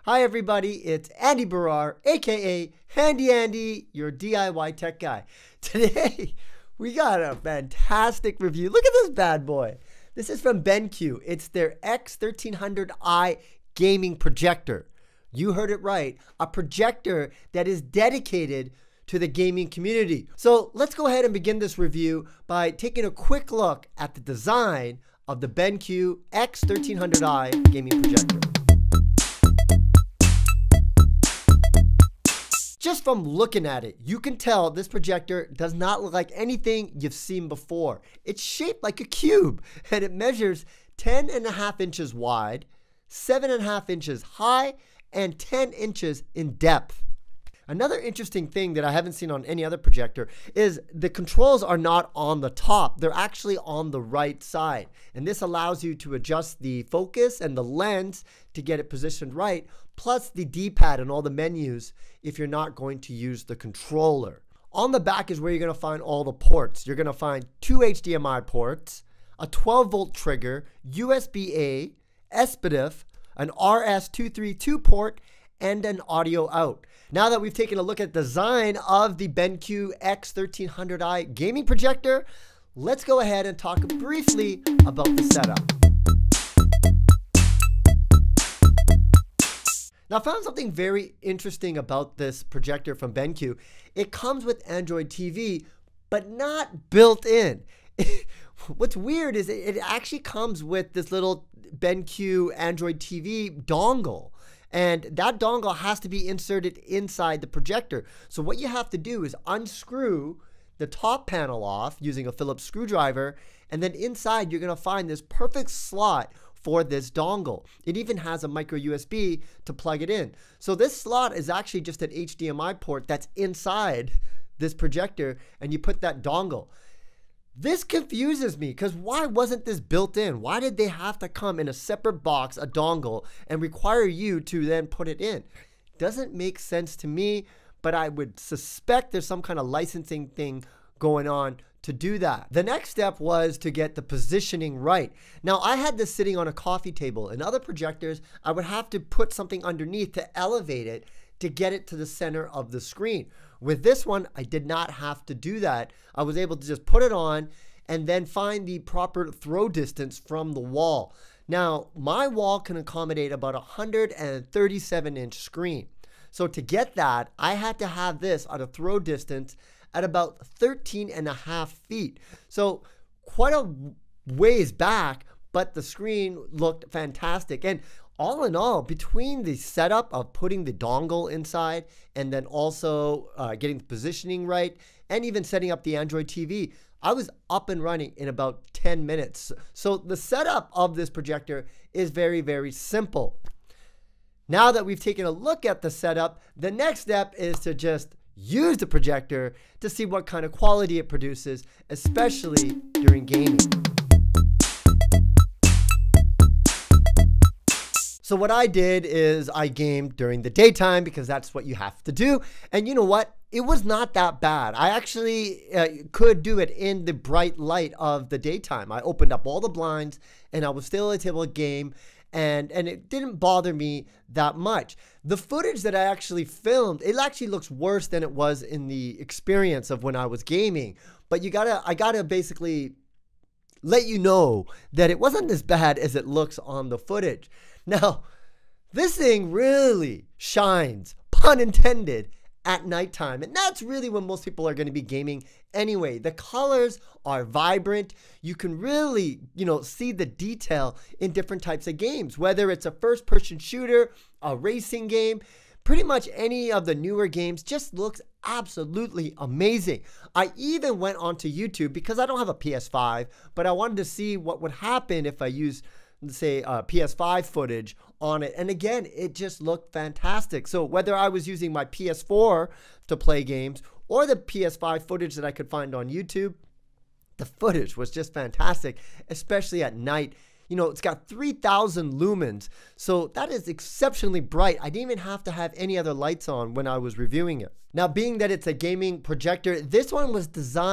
Hi everybody, it's Andy Barrar, aka Handy Andy, your DIY tech guy. Today, we got a fantastic review. Look at this bad boy. This is from BenQ. It's their X1300i gaming projector. You heard it right, a projector that is dedicated to the gaming community. So let's go ahead and begin this review by taking a quick look at the design of the BenQ X1300i gaming projector. Just from looking at it, you can tell this projector does not look like anything you've seen before. It's shaped like a cube, and it measures 10.5 inches wide, 7.5 inches high, and 10 inches in depth. Another interesting thing that I haven't seen on any other projector is the controls are not on the top. They're actually on the right side. And this allows you to adjust the focus and the lens to get it positioned right, plus the D-pad and all the menus if you're not going to use the controller. On the back is where you're going to find all the ports. You're going to find 2 HDMI ports, a 12-volt trigger, USB-A, SPDIF, an RS-232 port, and an audio out. Now that we've taken a look at the design of the BenQ X1300i gaming projector, let's go ahead and talk briefly about the setup. Now, I found something very interesting about this projector from BenQ. It comes with Android TV, but not built in. What's weird is it actually comes with this little BenQ Android TV dongle. And that dongle has to be inserted inside the projector. So what you have to do is unscrew the top panel off using a Phillips screwdriver, and then inside you're going to find this perfect slot for this dongle. It even has a micro USB to plug it in. So this slot is actually just an HDMI port that's inside this projector, and you put that dongle. This confuses me because why wasn't this built in? Why did they have to come in a separate box, a dongle, and require you to then put it in? Doesn't make sense to me, but I would suspect there's some kind of licensing thing going on to do that. The next step was to get the positioning right. Now, I had this sitting on a coffee table. In other projectors, I would have to put something underneath to elevate it to get it to the center of the screen. With this one, I did not have to do that. I was able to just put it on and then find the proper throw distance from the wall. Now, my wall can accommodate about a 137-inch screen. So to get that, I had to have this at a throw distance at about 13.5 feet. So quite a ways back, but the screen looked fantastic. And all in all, between the setup of putting the dongle inside and then also getting the positioning right and even setting up the Android TV, I was up and running in about 10 minutes. So the setup of this projector is very, very simple. Now that we've taken a look at the setup, the next step is to just use the projector to see what kind of quality it produces, especially during gaming. So what I did is I gamed during the daytime because that's what you have to do. And you know what? It was not that bad. I actually could do it in the bright light of the daytime. I opened up all the blinds and I was still able to game, and it didn't bother me that much. The footage that I actually filmed, it actually looks worse than it was in the experience of when I was gaming. But I gotta basically let you know that it wasn't as bad as it looks on the footage. Now, this thing really shines, pun intended, at nighttime. And that's really when most people are going to be gaming anyway. The colors are vibrant. You can really, see the detail in different types of games, whether it's a first-person shooter, a racing game, pretty much any of the newer games just looks absolutely amazing. I even went onto YouTube because I don't have a PS5, but I wanted to see what would happen if I used, say, PS5 footage on it. And again, it just looked fantastic. So whether I was using my PS4 to play games or the PS5 footage that I could find on YouTube, the footage was just fantastic, especially at night. It's got 3,000 lumens, so that is exceptionally bright. I didn't even have to have any other lights on when I was reviewing it. Now, being that it's a gaming projector, this one was designed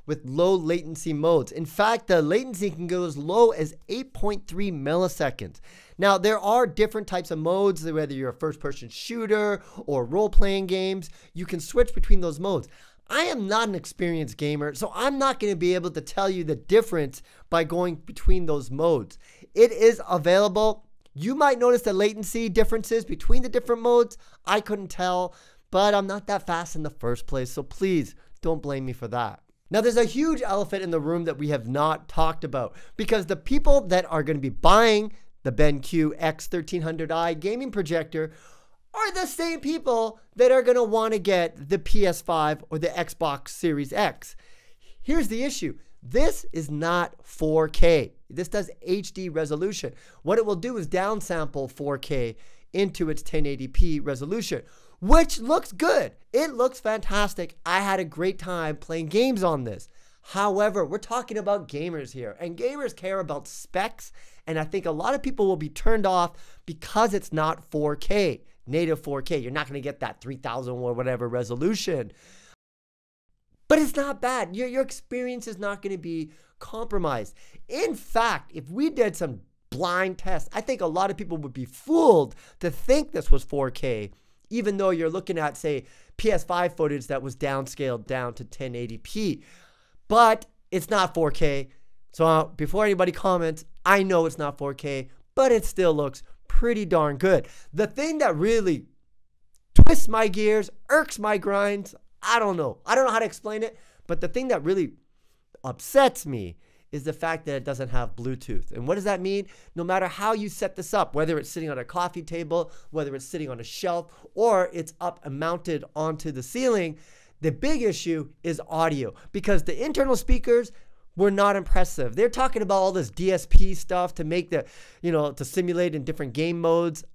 with low latency modes. In fact, the latency can go as low as 8.3 milliseconds. Now, there are different types of modes, whether you're a first-person shooter or role-playing games, you can switch between those modes. I am not an experienced gamer, so I'm not going to be able to tell you the difference by going between those modes. It is available. You might notice the latency differences between the different modes. I couldn't tell, but I'm not that fast in the first place, so please don't blame me for that. Now, there's a huge elephant in the room that we have not talked about, because the people that are going to be buying the BenQ X1300i gaming projector are the same people that are going to want to get the PS5 or the Xbox Series X. Here's the issue. This is not 4K. This does HD resolution. What it will do is downsample 4K into its 1080p resolution, which looks good. It looks fantastic. I had a great time playing games on this. However, we're talking about gamers here, and gamers care about specs, and I think a lot of people will be turned off because it's not 4K, native 4K. You're not going to get that 3000 or whatever resolution. But it's not bad. Your experience is not going to be compromised. In fact, if we did some blind tests, I think a lot of people would be fooled to think this was 4K, even though you're looking at, say, PS5 footage that was downscaled down to 1080p. But it's not 4K. So before anybody comments, I know it's not 4K, but it still looks pretty darn good. The thing that really twists my gears, irks my grinds, I don't know how to explain it, but the thing that really upsets me is the fact that it doesn't have Bluetooth. And what does that mean? No matter how you set this up, whether it's sitting on a coffee table, whether it's sitting on a shelf, or it's up and mounted onto the ceiling, the big issue is audio, because the internal speakers were not impressive. They're talking about all this DSP stuff to make the, to simulate in different game modes.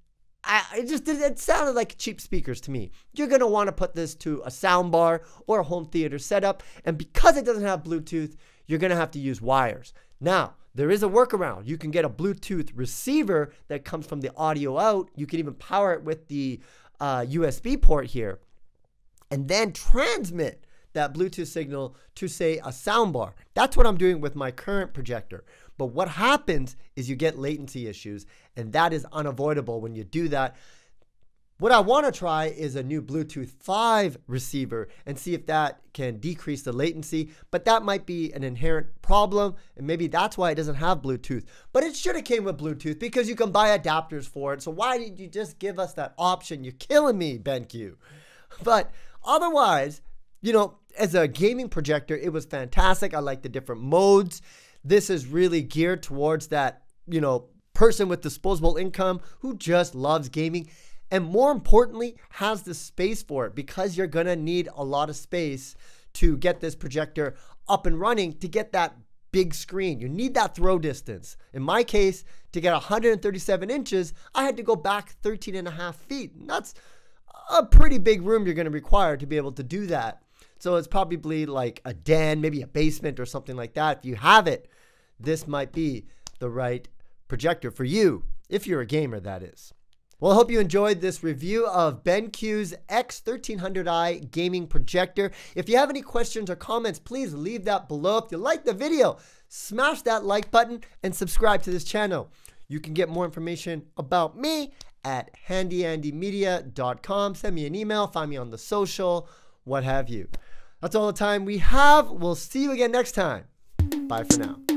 It sounded like cheap speakers to me. You're going to want to put this to a sound bar or a home theater setup, and because it doesn't have Bluetooth, you're going to have to use wires. Now, there is a workaround. You can get a Bluetooth receiver that comes from the audio out. You can even power it with the USB port here, and then transmit that Bluetooth signal to, say, a soundbar. That's what I'm doing with my current projector. But what happens is you get latency issues, and that is unavoidable when you do that. What I want to try is a new Bluetooth 5 receiver and see if that can decrease the latency, but that might be an inherent problem, and maybe that's why it doesn't have Bluetooth. But it should have came with Bluetooth, because you can buy adapters for it. So why did you just give us that option? You're killing me, BenQ. But otherwise, as a gaming projector, it was fantastic. I like the different modes. This is really geared towards that, person with disposable income who just loves gaming, and more importantly, has the space for it, because you're going to need a lot of space to get this projector up and running to get that big screen. You need that throw distance. In my case, to get 137 inches, I had to go back 13 and a half feet. And that's a pretty big room you're going to require to be able to do that. So it's probably like a den, maybe a basement or something like that. If you have it, this might be the right projector for you, if you're a gamer, that is. Well, I hope you enjoyed this review of BenQ's X1300i gaming projector. If you have any questions or comments, please leave that below. If you like the video, smash that like button and subscribe to this channel. You can get more information about me at handyandymedia.com. Send me an email, find me on the social, what have you. That's all the time we have. We'll see you again next time. Bye for now.